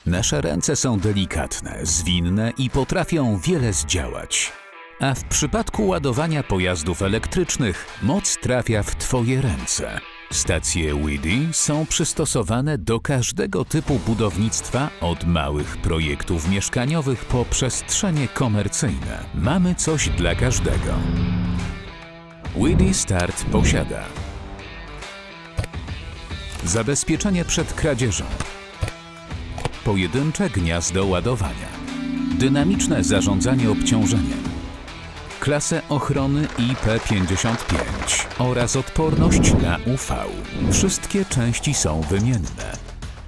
Nasze ręce są delikatne, zwinne i potrafią wiele zdziałać. A w przypadku ładowania pojazdów elektrycznych moc trafia w Twoje ręce. Stacje WIDI są przystosowane do każdego typu budownictwa, od małych projektów mieszkaniowych po przestrzenie komercyjne. Mamy coś dla każdego. WIDI Start posiada zabezpieczenie przed kradzieżą, pojedyncze gniazdo ładowania, dynamiczne zarządzanie obciążeniem, klasę ochrony IP55 oraz odporność na UV. Wszystkie części są wymienne.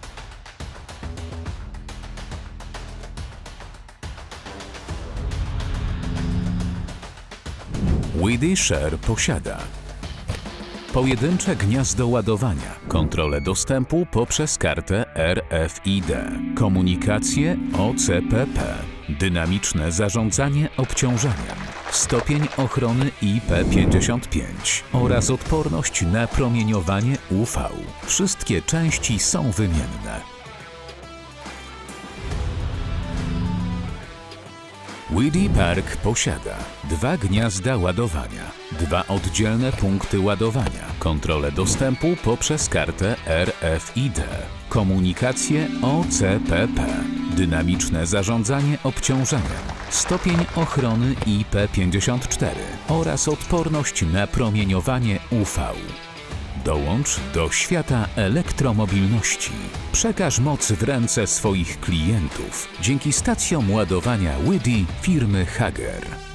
WIDI Share posiada pojedyncze gniazdo ładowania, kontrolę dostępu poprzez kartę RFID, komunikację OCPP, dynamiczne zarządzanie obciążeniem, stopień ochrony IP55 oraz odporność na promieniowanie UV. Wszystkie części są wymienne. WIDI Park posiada 2 gniazda ładowania, 2 oddzielne punkty ładowania, kontrolę dostępu poprzez kartę RFID, komunikację OCPP, dynamiczne zarządzanie obciążeniem, stopień ochrony IP54 oraz odporność na promieniowanie UV. Dołącz do świata elektromobilności. Przekaż moc w ręce swoich klientów dzięki stacjom ładowania WIDI firmy Hager.